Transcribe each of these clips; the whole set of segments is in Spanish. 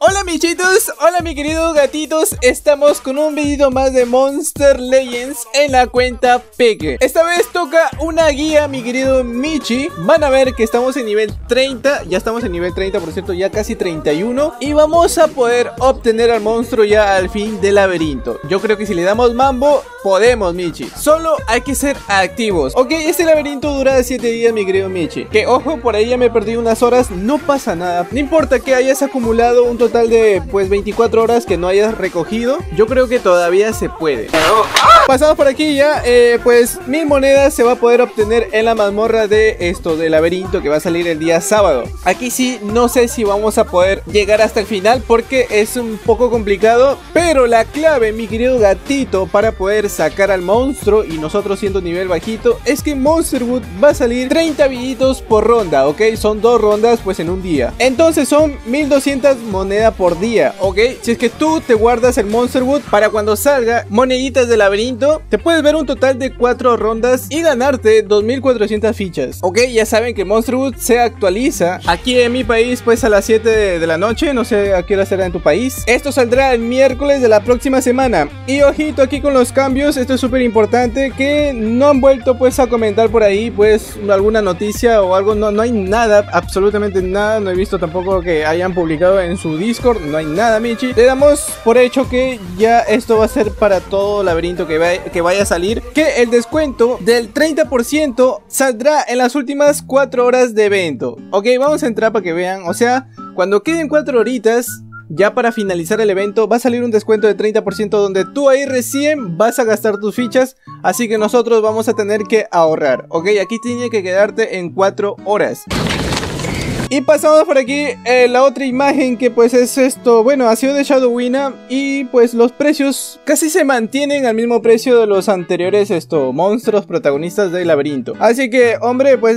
Hola michitos, hola mi queridos gatitos, estamos con un video más de Monster Legends en la cuenta Peque. Esta vez toca una guía mi querido Michi. Van a ver que estamos en nivel 30, ya estamos en nivel 30 por cierto, ya casi 31. Y vamos a poder obtener al monstruo ya al fin del laberinto. Yo creo que si le damos mambo, podemos Michi. Solo hay que ser activos. Ok, este laberinto dura 7 días mi querido Michi. Que ojo, por ahí ya me perdí unas horas, no pasa nada. No importa que hayas acumulado un total de pues 24 horas que no hayas recogido, yo creo que todavía se puede. Pasamos por aquí ya, pues 1000 monedas se va a poder obtener en la mazmorra de esto, del laberinto que va a salir el día sábado. Aquí sí, no sé si vamos a poder llegar hasta el final porque es un poco complicado, pero la clave, mi querido gatito, para poder sacar al monstruo y nosotros siendo nivel bajito, es que Monsterwood va a salir 30 billitos por ronda, ok, son 2 rondas pues en un día. Entonces son 1200 monedas por día, ok. Si es que tú te guardas el Monsterwood para cuando salga moneditas de laberinto, te puedes ver un total de 4 rondas y ganarte 2400 fichas, ok. Ya saben que Monsterwood se actualiza aquí en mi país pues a las 7 de la noche, no sé a qué hora será en tu país. Esto saldrá el miércoles de la próxima semana. Y ojito aquí con los cambios, esto es súper importante, que no han vuelto pues a comentar por ahí pues alguna noticia o algo, no hay nada, absolutamente nada. No he visto tampoco que hayan publicado en su Discord, no hay nada Michi. Le damos por hecho que ya esto va a ser para todo laberinto que vaya a salir, que el descuento del 30% saldrá en las últimas 4 horas de evento. Ok, vamos a entrar para que vean, o sea, cuando queden 4 horitas ya para finalizar el evento va a salir un descuento de 30% donde tú ahí recién vas a gastar tus fichas, así que nosotros vamos a tener que ahorrar, ok. Aquí tiene que quedarte en 4 horas. Y pasamos por aquí la otra imagen, que pues es esto, bueno, ha sido de Shadowina y pues los precios casi se mantienen al mismo precio de los anteriores monstruos protagonistas del laberinto. Así que hombre, pues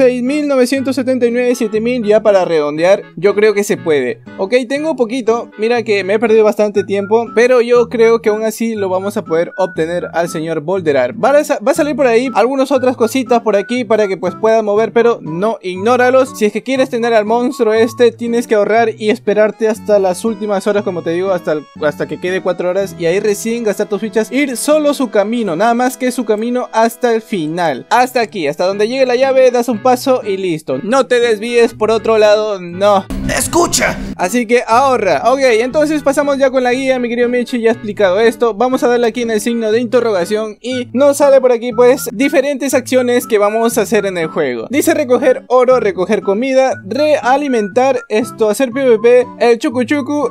6979, 7000 ya para redondear, yo creo que se puede. Ok, tengo poquito, mira que me he perdido bastante tiempo, pero yo creo que aún así lo vamos a poder obtener al señor Bolderar. Va a salir por ahí algunas otras cositas por aquí para que pues puedas mover, pero no ignóralos. Si es que quieres tener al monstruo tienes que ahorrar y esperarte hasta las últimas horas, como te digo, hasta que quede 4 horas y ahí recién gastar tus fichas, ir solo su camino, nada más que su camino hasta el final, hasta aquí, hasta donde llegue la llave, das un paso y listo, no te desvíes por otro lado, no. ¡Escucha! Así que ahorra. Ok, entonces pasamos ya con la guía, mi querido Michi, ya ha explicado esto. Vamos a darle aquí en el signo de interrogación y nos sale por aquí pues diferentes acciones que vamos a hacer en el juego. Dice recoger oro, recoger comida, realimentar hacer PvP, el chucu chucu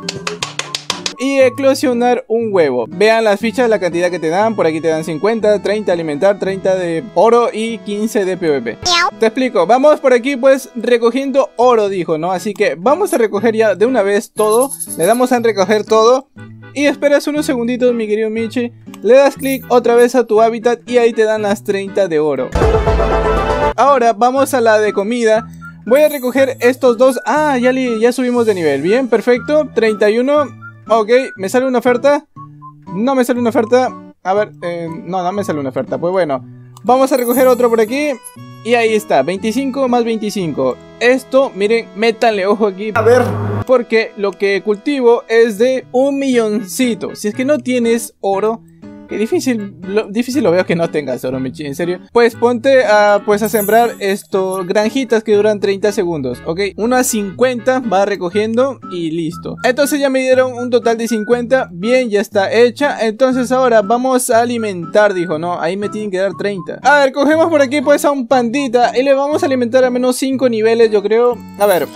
y eclosionar un huevo. Vean las fichas, la cantidad que te dan. Por aquí te dan 50, 30 alimentar, 30 de oro y 15 de PvP. Te explico, vamos por aquí pues recogiendo oro, dijo, ¿no? Así que vamos a recoger ya de una vez todo. Le damos a recoger todo y esperas unos segunditos, mi querido Michi. Le das clic otra vez a tu hábitat y ahí te dan las 30 de oro. Ahora vamos a la de comida. Voy a recoger estos dos. Ah, ya subimos de nivel. Bien, perfecto, 31. Ok, ¿me sale una oferta? No me sale una oferta. A ver, no me sale una oferta. Pues bueno, vamos a recoger otro por aquí. Y ahí está, 25 más 25. Esto, miren, métanle ojo aquí. A ver, porque lo que cultivo es de 1 milloncito. Si es que no tienes oro, que difícil lo veo que no tengas oro, Michi, en serio. Pues ponte a sembrar granjitas que duran 30 segundos, ok. Unas 50 va recogiendo y listo. Entonces ya me dieron un total de 50. Bien, ya está hecha. Entonces ahora vamos a alimentar, dijo, no, ahí me tienen que dar 30. A ver, cogemos por aquí pues a un pandita y le vamos a alimentar a menos 5 niveles, yo creo. A ver,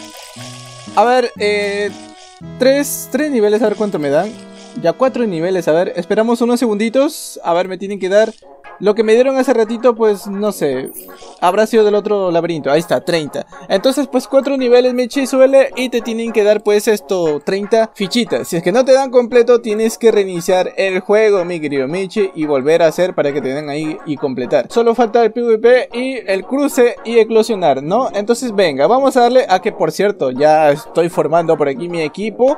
3 niveles, a ver cuánto me dan. Ya 4 niveles, a ver, esperamos unos segunditos. A ver, me tienen que dar lo que me dieron hace ratito, pues no sé, habrá sido del otro laberinto. Ahí está, 30. Entonces pues 4 niveles, Michi, suele. Y te tienen que dar pues 30 fichitas. Si es que no te dan completo, tienes que reiniciar el juego, mi querido Michi, y volver a hacer para que te den ahí y completar. Solo falta el PvP y el cruce y eclosionar, ¿no? Entonces venga, vamos a darle a que, por cierto, ya estoy formando por aquí mi equipo.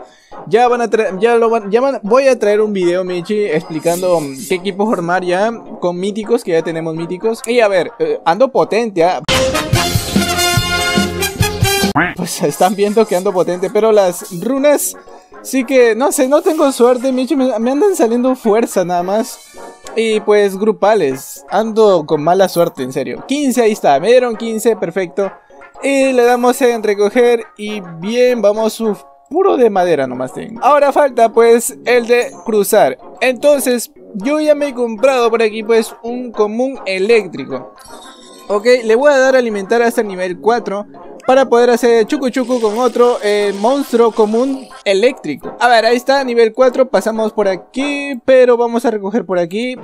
Voy a traer un video, Michi, explicando qué equipo formar ya con míticos, que ya tenemos míticos. Y a ver, ando potente, ¿eh? Pues están viendo que ando potente, pero las runas Así que, no sé, no tengo suerte, Michi. Me andan saliendo fuerza nada más. Y pues grupales. Ando con mala suerte, en serio. 15, ahí está. Me dieron 15, perfecto. Y le damos en recoger. Y bien, vamos, puro de madera nomás tengo. Ahora falta pues el de cruzar. Entonces, yo ya me he comprado por aquí pues un común eléctrico. Ok, le voy a dar a alimentar hasta el nivel 4. Para poder hacer chucu chucu con otro monstruo común eléctrico. A ver, ahí está, nivel 4. Pasamos por aquí, pero vamos a recoger por aquí.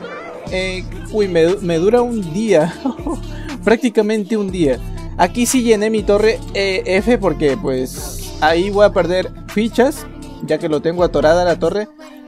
Uy, me dura un día. Prácticamente un día. Aquí sí llené mi torre F porque pues ahí voy a perder fichas, ya que lo tengo atorada la torre.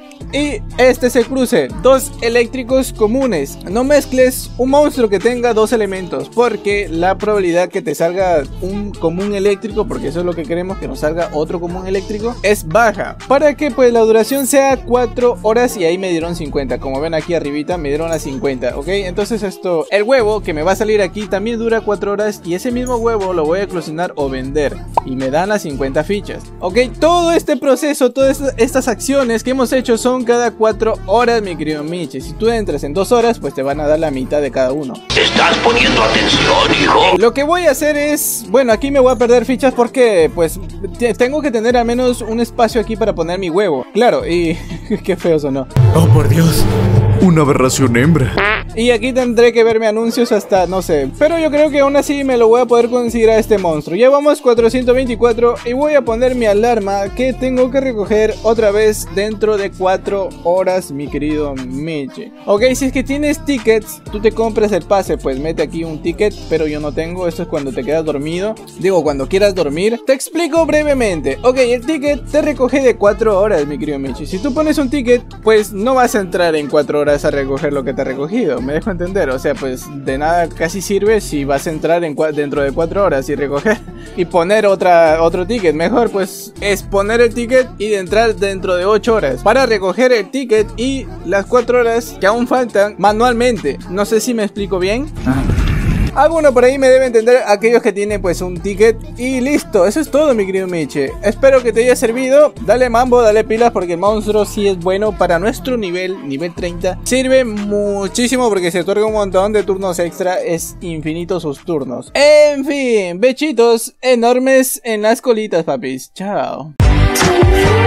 Y este es el cruce, 2 eléctricos comunes. No mezcles un monstruo que tenga 2 elementos, porque la probabilidad que te salga un común eléctrico, porque eso es lo que queremos, que nos salga otro común eléctrico, es baja. Para que pues la duración sea 4 horas y ahí me dieron 50. Como ven aquí arribita me dieron las 50, ok. Entonces esto, el huevo que me va a salir aquí también dura 4 horas y ese mismo huevo lo voy a eclosionar o vender. Y me dan las 50 fichas, ok. Todo este proceso, todas estas acciones que hemos hecho son cada 4 horas, mi querido Michi. Si tú entras en 2 horas, pues te van a dar la mitad de cada uno. ¿Estás poniendo atención, hijo? Lo que voy a hacer es, bueno, aquí me voy a perder fichas porque pues tengo que tener al menos un espacio aquí para poner mi huevo. Claro, y qué feo sonó. Oh, por Dios, una aberración hembra. Y aquí tendré que verme anuncios hasta, no sé, pero yo creo que aún así me lo voy a poder conseguir a este monstruo. Ya vamos 424 y voy a poner mi alarma que tengo que recoger otra vez dentro de 4 horas, mi querido Michi. Ok, si es que tienes tickets, tú te compras el pase, pues mete aquí un ticket, pero yo no tengo. Esto es cuando te quedas dormido, digo, cuando quieras dormir. Te explico brevemente. Ok, el ticket te recoge de 4 horas, mi querido Michi. Si tú pones un ticket, pues no vas a entrar en 4 horas a recoger lo que te ha recogido. Me dejo entender, o sea, pues de nada casi sirve si vas a entrar dentro de 4 horas y recoger y poner otro ticket. Mejor pues es poner el ticket y de entrar dentro de 8 horas para recoger el ticket y las 4 horas que aún faltan manualmente. No sé si me explico bien. Alguno por ahí me debe entender, aquellos que tienen pues un ticket. Y listo, eso es todo, mi querido Michi. Espero que te haya servido. Dale mambo, dale pilas, porque el monstruo sí es bueno para nuestro nivel 30. Sirve muchísimo porque se otorga un montón de turnos extra. Es infinito sus turnos. En fin, bechitos enormes en las colitas, papis. Chao.